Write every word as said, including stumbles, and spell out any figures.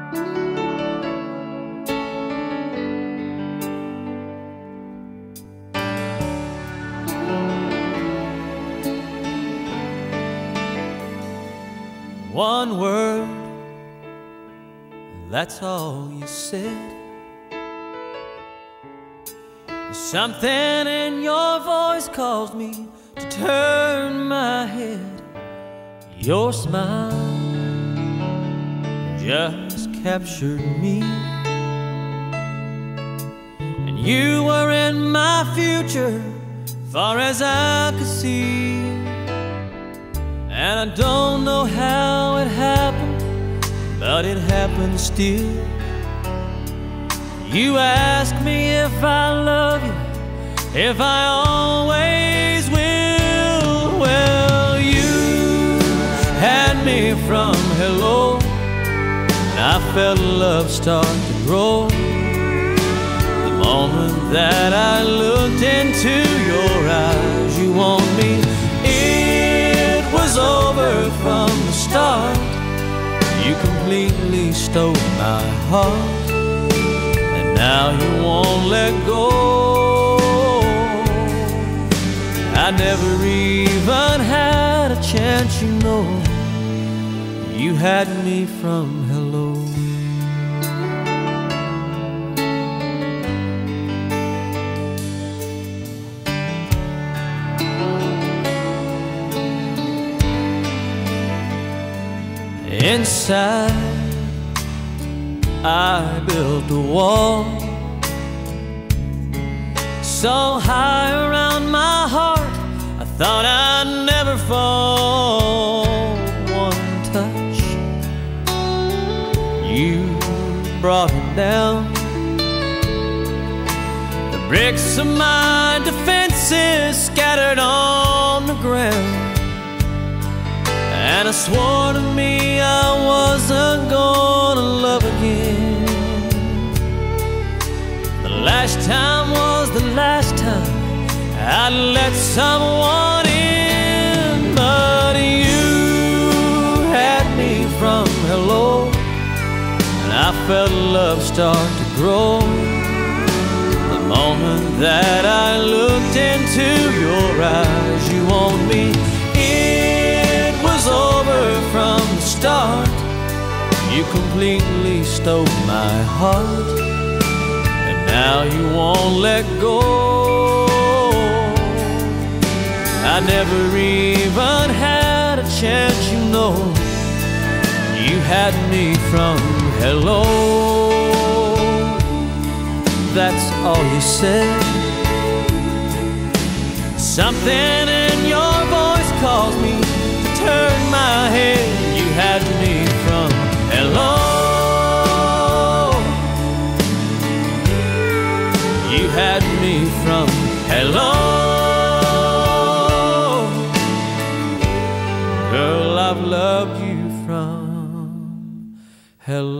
One word, that's all you said. Something in your voice caused me to turn my head. Your smile just captured me, and you were in my future, far as I could see. And I don't know how it happened, but it happened still. You asked me if I love you, if I always will. Well, you had me from hello, and I felt love start to grow. The moment that I looked into your eyes, you want me. It was over from the start. You completely stole my heart, and now you won't let go. I never even had a chance, you know. You had me from hello. Inside, I built a wall so high around my heart, I thought I'd never fall. One touch, you brought it down. The bricks of my defenses scattered on the ground, and I swore to me I wasn't gonna love again. The last time was the last time I'd let someone in, but you had me from hello, and I felt love start to grow. The moment that I looked into your eyes, you want me. It was over from the start. You completely stole my heart, and now you won't let go. I never even had a chance, you know. You had me from hello. That's all you said. Something in your voice caused me to turn my head. You had me from hello. You had me from hello. Girl, I've loved you from hello.